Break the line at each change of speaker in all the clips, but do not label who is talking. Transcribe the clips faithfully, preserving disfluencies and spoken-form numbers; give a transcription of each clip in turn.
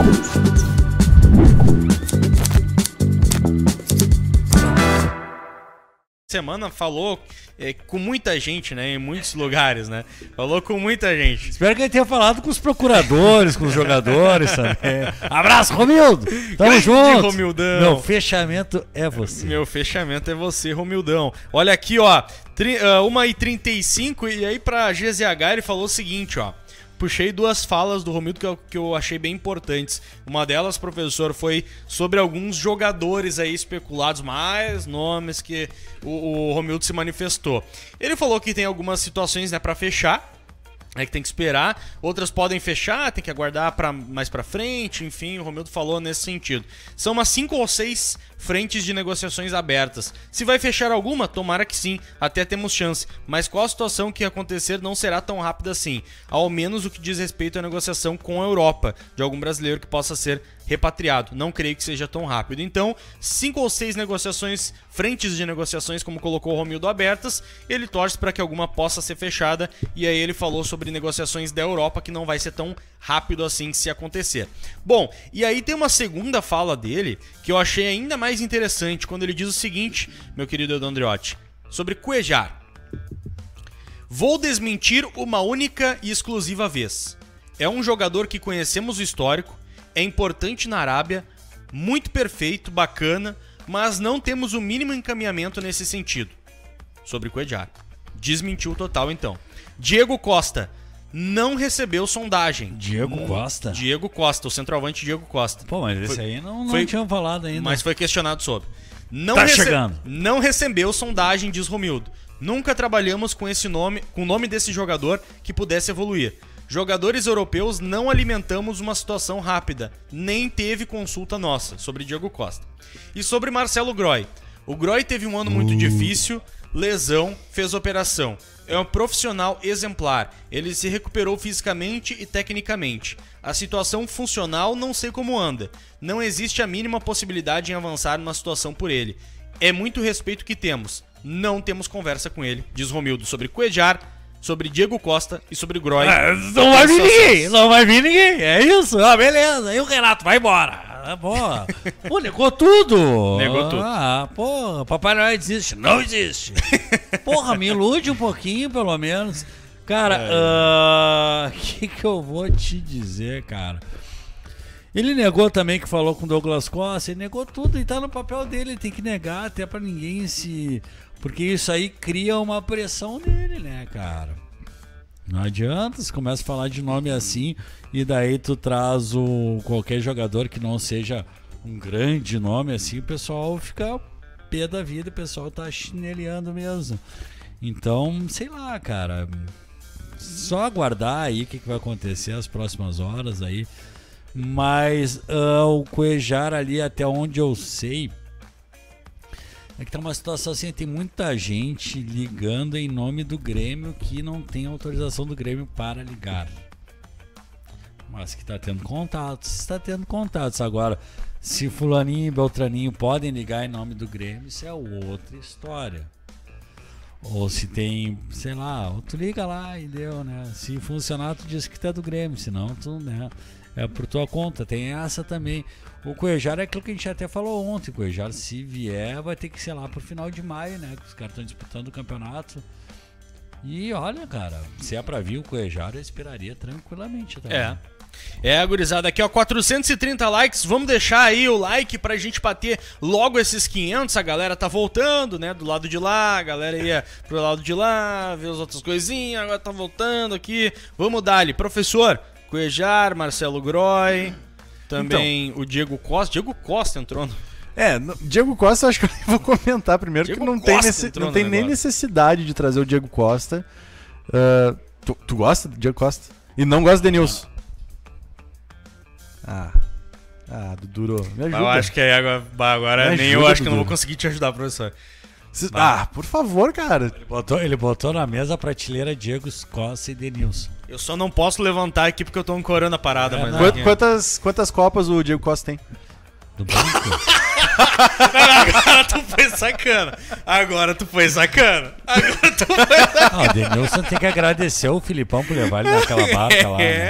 Semana falou é, com muita gente, né? Em muitos lugares, né? Falou com muita gente.
Espero que ele tenha falado com os procuradores, com os jogadores também. Abraço, Romildo! Tamo
Grande
junto!
Romildão.
Meu fechamento é você.
Meu fechamento é você, Romildão. Olha aqui, ó. uma e trinta e cinco, e aí pra G Z H ele falou o seguinte, ó. Puxei duas falas do Romildo que eu, que eu achei bem importantes. Uma delas, professor, foi sobre alguns jogadores aí especulados, mais nomes que o, o Romildo se manifestou. Ele falou que tem algumas situações, né, pra fechar, é que tem que esperar, outras podem fechar, tem que aguardar pra, mais pra frente, enfim, o Romildo falou nesse sentido. São umas cinco ou seis frentes de negociações abertas. Se vai fechar alguma, tomara que sim, até temos chance, mas qual a situação que acontecer não será tão rápida assim, ao menos o que diz respeito à negociação com a Europa, de algum brasileiro que possa ser repatriado. Não creio que seja tão rápido. Então, cinco ou seis negociações, frentes de negociações, como colocou o Romildo, abertas. Ele torce para que alguma possa ser fechada. E aí ele falou sobre negociações da Europa, que não vai ser tão rápido assim se acontecer. Bom, e aí tem uma segunda fala dele, que eu achei ainda mais interessante, quando ele diz o seguinte, meu querido Edu Andriotti, sobre Cuéllar. Vou desmentir uma única e exclusiva vez. É um jogador que conhecemos o histórico, é importante na Arábia, muito perfeito, bacana, mas não temos o mínimo encaminhamento nesse sentido. Sobre Cuéllar. Desmentiu total, então. Diego Costa não recebeu sondagem.
Diego hum, Costa?
Diego Costa, o centroavante Diego Costa.
Pô, mas esse
foi,
aí não, não
foi,
tinham falado ainda.
Mas foi questionado sobre. Não
tá
rece
chegando.
Não recebeu sondagem, diz Romildo. Nunca trabalhamos com esse nome, com o nome desse jogador que pudesse evoluir. Jogadores europeus não alimentamos uma situação rápida, nem teve consulta nossa, sobre Diego Costa. E sobre Marcelo Groy. O Groy teve um ano muito uh. difícil, lesão, fez operação. É um profissional exemplar, ele se recuperou fisicamente e tecnicamente. A situação funcional não sei como anda, não existe a mínima possibilidade em avançar numa situação por ele. É muito respeito que temos, não temos conversa com ele, diz Romildo sobre Cuéllar, sobre Diego Costa e sobre Groy.
Ah, não vai vir ninguém, não vai vir ninguém, é isso, ah, beleza, e o Renato vai embora. Ah, porra. Pô, negou tudo.
Negou tudo.
Ah, porra, Papai Noel existe, não existe. Porra, me ilude um pouquinho, pelo menos. Cara, o é. uh, que que eu vou te dizer, cara? Ele negou também que falou com o Douglas Costa, ele negou tudo e tá no papel dele, ele tem que negar até pra ninguém se... Porque isso aí cria uma pressão nele, né, cara? Não adianta, você começa a falar de nome assim e daí tu traz o, qualquer jogador que não seja um grande nome assim, o pessoal fica pé da vida, o pessoal tá chineleando mesmo. Então, sei lá, cara, só aguardar aí o que, que vai acontecer as próximas horas aí. Mas uh, o Cuéllar ali, até onde eu sei, é que tá uma situação assim, tem muita gente ligando em nome do Grêmio que não tem autorização do Grêmio para ligar. Mas que tá tendo contatos, está tendo contatos. Agora, se fulaninho e beltraninho podem ligar em nome do Grêmio, isso é outra história. Ou se tem, sei lá, tu liga lá e deu, né? Se funcionar, tu diz que tu é do Grêmio, senão tu, né? É por tua conta, tem essa também. O Cuéllar é aquilo que a gente até falou ontem. O Cuéllar, se vier, vai ter que ser lá pro final de maio, né? Que os caras estão disputando o campeonato. E olha, cara, se é pra vir o Cuéllar, eu esperaria tranquilamente também.
É. É, gurizada, aqui ó, quatrocentos e trinta likes, vamos deixar aí o like pra gente bater logo esses quinhentos, a galera tá voltando, né, do lado de lá, a galera ia pro lado de lá, ver as outras coisinhas, agora tá voltando aqui, vamos dar ali, professor, Cuéllar, Marcelo Groy, também então, o Diego Costa, Diego Costa entrou no...
É, no, Diego Costa eu acho que eu vou comentar primeiro, Diego que não Costa tem, nesse, não tem nem necessidade de trazer o Diego Costa. Uh, tu, tu gosta do Diego Costa? E não gosta do Denilson? Ah, ah, Duro, me ajuda.
Eu acho que aí agora, agora nem ajuda, eu acho que eu não vou conseguir te ajudar, professor.
Cê, ah, por favor, cara.
Ele botou, ele botou na mesa a prateleira Diego Costa e Denilson.
Eu só não posso levantar aqui porque eu tô ancorando a parada. É, mas
Quantas, quantas, quantas copas o Diego Costa tem?
Do banco?
Agora tu foi sacana. Agora tu foi sacana. Agora tu foi sacana.
Ah, o Denilson tem que agradecer o Filipão por levar ele naquela barca lá.
É,
né?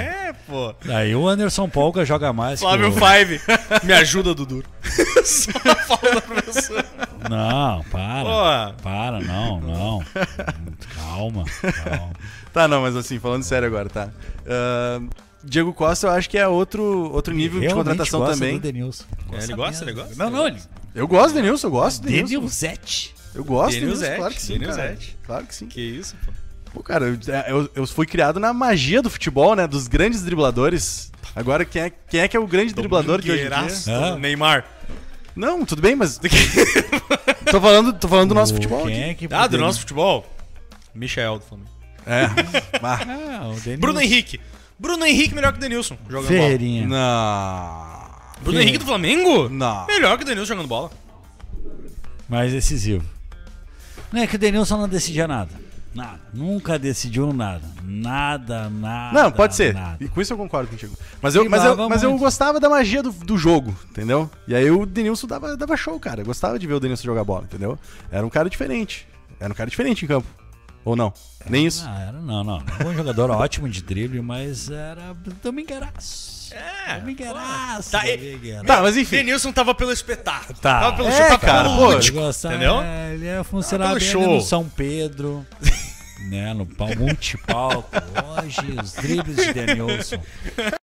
pô.
Daí o Anderson Polga joga mais.
Flávio
que o...
Five. Me ajuda, Dudu. Só falta professor.
Não, para.
Pô.
Para, não, não. Calma, calma.
Tá, não, mas assim, falando sério agora, tá? Uh, Diego Costa eu acho que é outro, outro nível de contratação também.
Do Denilson.
É, ele gosta, ele gosta?
Não, não, ele...
Eu gosto do Denilson, eu gosto do Denilson.
Denilzete.
Eu gosto do
Denilson,
Denilson, claro que sim,
Denilson.
cara. Claro que sim.
Que isso, pô.
Pô, cara, eu, eu, eu fui criado na magia do futebol, né? Dos grandes dribladores. Agora, quem é, quem é que é o grande driblador de hoje em dia?
Ah.
Neymar.
Não, tudo bem, mas... tô falando, tô falando do nosso futebol
Quem
aqui.
é que
Ah, do
poderia-
nosso futebol? Michel do Flamengo.
É. Ah,
Ah, o Denilson.
Bruno Henrique. Bruno Henrique melhor que o Denilson jogando
Ferreirinha.
não.
bola. Bruno
Quem?
Henrique do Flamengo?
Não.
Melhor que o Denilson jogando bola.
Mais decisivo. Não é que o Denilson não decidia nada. Nada. Nunca decidiu nada. Nada, nada.
Não, pode ser.
Nada.
E com isso eu concordo contigo. Mas eu, mas eu,
Queimava
mas eu
muito.
gostava da magia do, do jogo, entendeu? E aí o Denilson dava, dava show, cara. Eu gostava de ver o Denilson jogar bola, entendeu? Era um cara diferente. Era um cara diferente em campo. Ou não? Nem isso.
Ah, era, não, não. Bom jogador, ótimo de drible, mas era domingueiraço.
É.
Domingueiraço.
Tá, e-
domingueiraço.
Tá, mas enfim.
Denilson tava pelo espetáculo.
Tá.
Tava pelo
É,
show, tava
cara,
pelo
pô.
lúdico,
Ele gostava-
entendeu?
é, ele ia funcionar
Ah, pelo
bem
show.
ali no São Pedro, né, no pau- multipalco. Hoje, os dribles de Denilson.